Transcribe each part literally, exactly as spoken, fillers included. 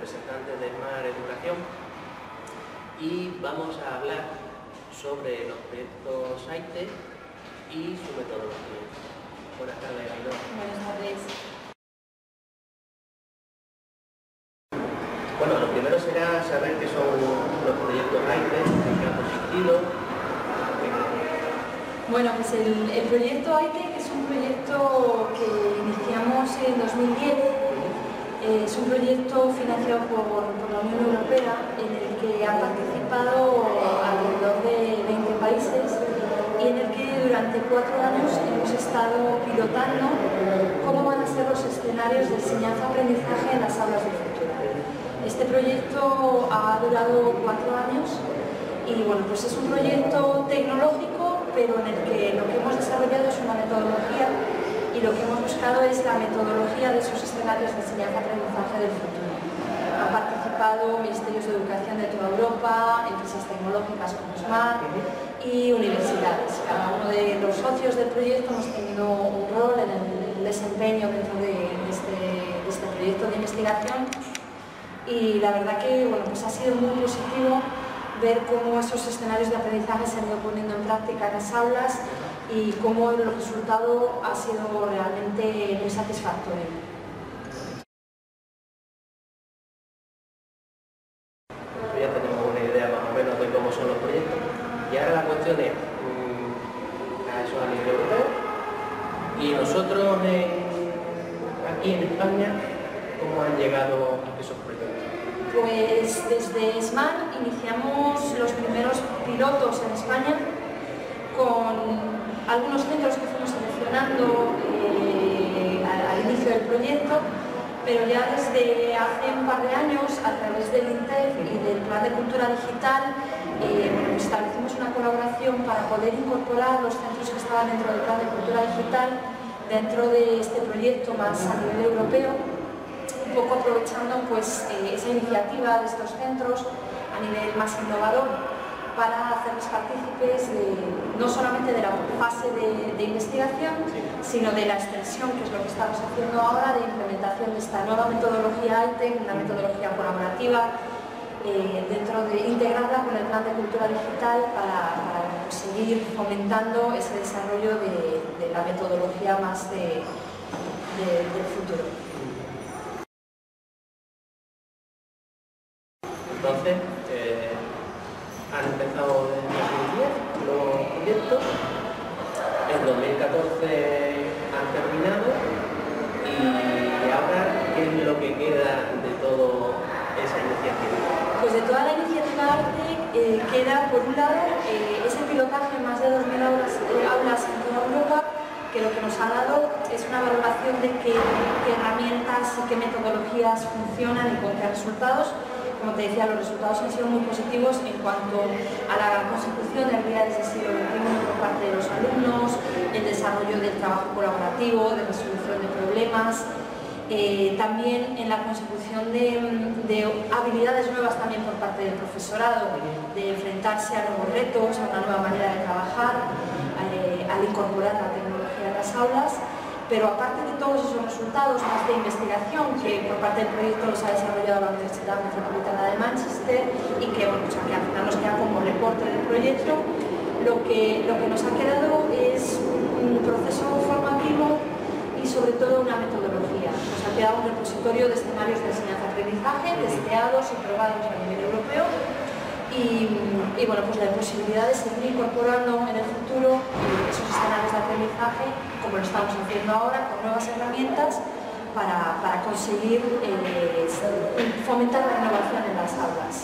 representantes de Smart Educación, y vamos a hablar sobre los proyectos AITE y su metodología. Buenas tardes, Ainhoa. Buenas tardes. Bueno, lo primero será saber qué son los proyectos AITE, en qué han consistido. Bueno, pues el, el proyecto AITE, que es un proyecto que iniciamos en dos mil diez, eh, es un proyecto financiado por, por la Unión Europea en el que han participado alrededor de veinte países y en el que durante cuatro años hemos estado pilotando cómo van a ser los escenarios de enseñanza-aprendizaje en las aulas del futuro. Este proyecto ha durado cuatro años y bueno, pues es un proyecto tecnológico, pero en el que lo que hemos desarrollado es una metodología y lo que hemos buscado es la metodología de esos escenarios de enseñanza-aprendizaje del futuro. Han participado ministerios de educación de toda Europa, empresas tecnológicas como Smart y universidades. Cada uno de los socios del proyecto hemos tenido un rol en el desempeño dentro de este, de este proyecto de investigación y la verdad que bueno, pues ha sido muy positivo ver cómo esos escenarios de aprendizaje se han ido poniendo en práctica en las aulas y cómo el resultado ha sido realmente muy satisfactorio. Ya tenemos una idea más o menos de cómo son los proyectos y ahora la cuestión es mmm, a eso a nivel europeo y nosotros en, aquí en España, ¿cómo han llegado esos proyectos? Pues desde Smart iniciamos los primeros pilotos en España con algunos centros que fuimos seleccionando eh, al, al inicio del proyecto, pero ya desde hace un par de años, a través del INTEF y del Plan de Cultura Digital, eh, bueno, establecimos una colaboración para poder incorporar los centros que estaban dentro del Plan de Cultura Digital dentro de este proyecto más a nivel europeo, un poco aprovechando pues, eh, esa iniciativa de estos centros a nivel más innovador para hacerles partícipes de, no solamente de la fase de, de investigación, sino de la extensión, que es lo que estamos haciendo ahora, de implementación de esta nueva metodología AITE, una metodología colaborativa, eh, dentro de integrarla con el Plan de Cultura Digital para, para pues, seguir fomentando ese desarrollo de, de la metodología más de, de, del futuro. Entonces, eh, han empezado en dos mil diez los proyectos, en dos mil catorce han terminado y ahora, ¿qué es lo que queda de toda esa iniciativa? Pues de toda la iniciativa AITE eh, queda, por un lado, eh, ese pilotaje en más de dos mil aulas, eh, aulas en toda Europa, que lo que nos ha dado es una valoración de qué, qué herramientas y qué metodologías funcionan y con qué resultados. Como te decía, los resultados han sido muy positivos en cuanto a la consecución de habilidades del siglo veintiuno por parte de los alumnos, el desarrollo del trabajo colaborativo, de resolución de problemas, eh, también en la consecución de, de habilidades nuevas también por parte del profesorado, de enfrentarse a nuevos retos, a una nueva manera de trabajar, eh, al incorporar la tecnología en las aulas. Pero aparte de todos esos resultados más de investigación que por parte del proyecto los ha desarrollado la Universidad Metropolitana de Manchester y que bueno, pues aquí al final nos queda como reporte del proyecto, lo que, lo que nos ha quedado es un proceso formativo y sobre todo una metodología. Nos ha quedado un repositorio de escenarios de enseñanza-aprendizaje testeados y probados a nivel europeo y, y bueno, pues la posibilidad de seguir incorporando en el futuro esos escenarios de aprendizaje como lo estamos haciendo ahora, con nuevas herramientas para, para conseguir eh, fomentar la innovación en las aulas.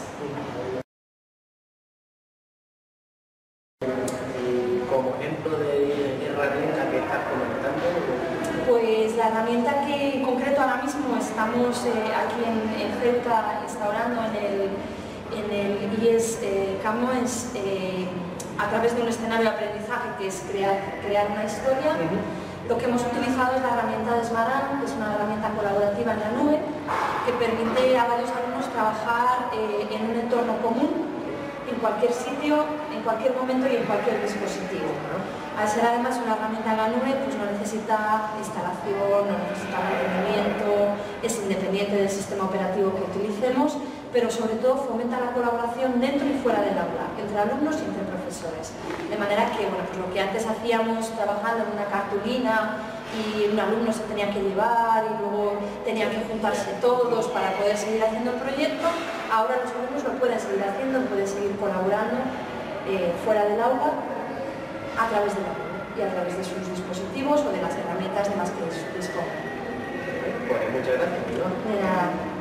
Y como ejemplo de herramienta que estás comentando, pues la herramienta que en concreto ahora mismo estamos eh, aquí en, en Ceuta instaurando en el, en el I E S eh, Camp Nou es eh, a través de un escenario de aprendizaje que es crear, crear una historia. Uh-huh. Lo que hemos utilizado es la herramienta de Smaran, que es una herramienta colaborativa en la nube, que permite a varios alumnos trabajar eh, en un entorno común, en cualquier sitio, en cualquier momento y en cualquier dispositivo, ¿no? Al ser además una herramienta en la nube, pues no necesita instalación, no necesita mantenimiento, es independiente del sistema operativo que utilicemos, pero sobre todo fomenta la colaboración dentro y fuera del aula, entre alumnos y entre profesores. De manera que, bueno, pues lo que antes hacíamos trabajando en una cartulina y un alumno se tenía que llevar y luego tenían que juntarse todos para poder seguir haciendo el proyecto, ahora los alumnos lo pueden seguir haciendo, pueden seguir colaborando eh, fuera del aula a través de la nube y a través de sus dispositivos o de las herramientas de las que dispongan. Pues muchas gracias, ¿no? De nada.